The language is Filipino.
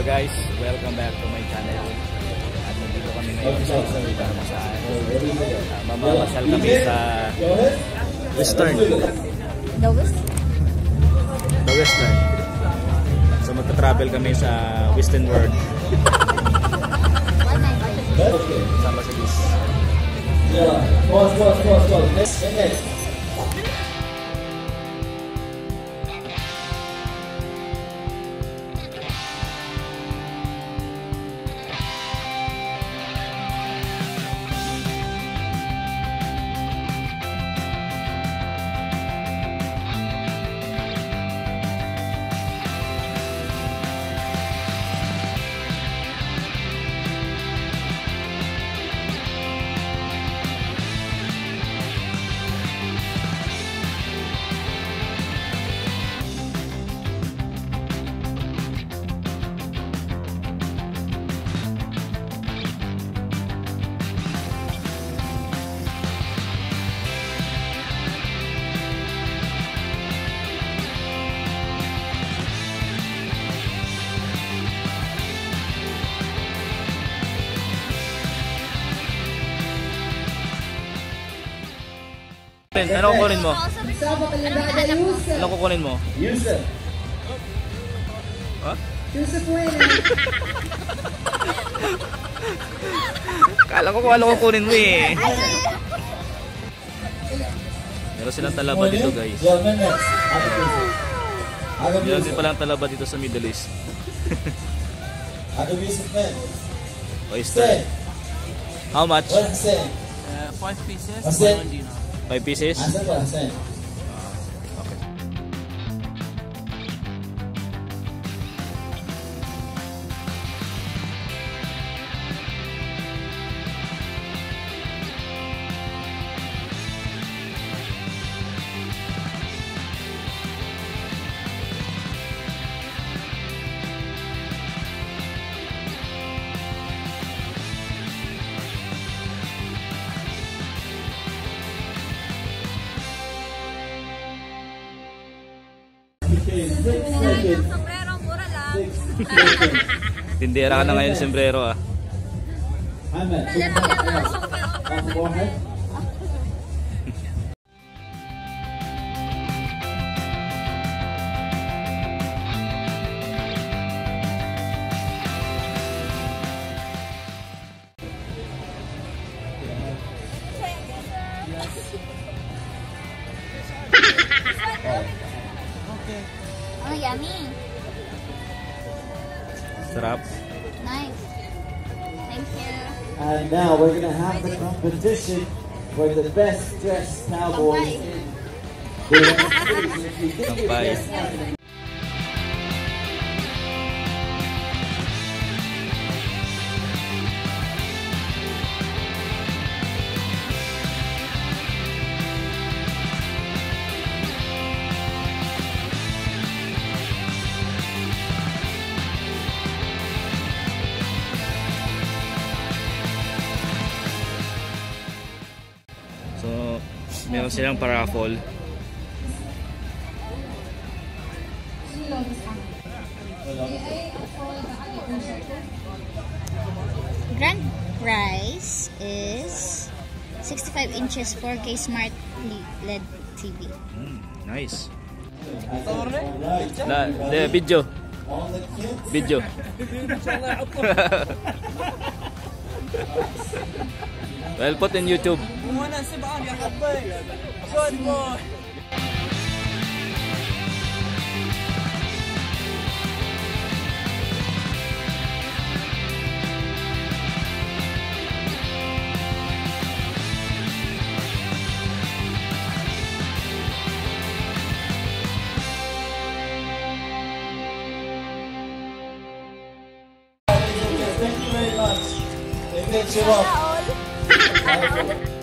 guys, welcome back to my channel. At nandito kami ngayon sa isang lugar na saan mamamasal kami sa Western. The Western. So magta-travel kami sa Western world. Sama sa bis. Next. Ano kukunin mo? Ano kukunin mo? Yusuf. Ha? Yusuf win. Kala ko kung ano kukunin mo eh. Meron silang talaba dito guys. Meron din palang talaba dito sa Middle East. Oyster. How much? 5 pieces, 1 dinar. 5 pieces? Okay. Sombrero, mura lang. Tindera ka na ngayon sombrero ah. Oh, yummy. Sarap. Nice. Thank you. And now we're going to have the competition for the best dressed cowboys in the Sampay. So, meron silang paraffol. Grand prize is 65 inches 4K smart LED TV. Nice. The video. Well put in YouTube. Good boy. Thank you very much. It makes you up.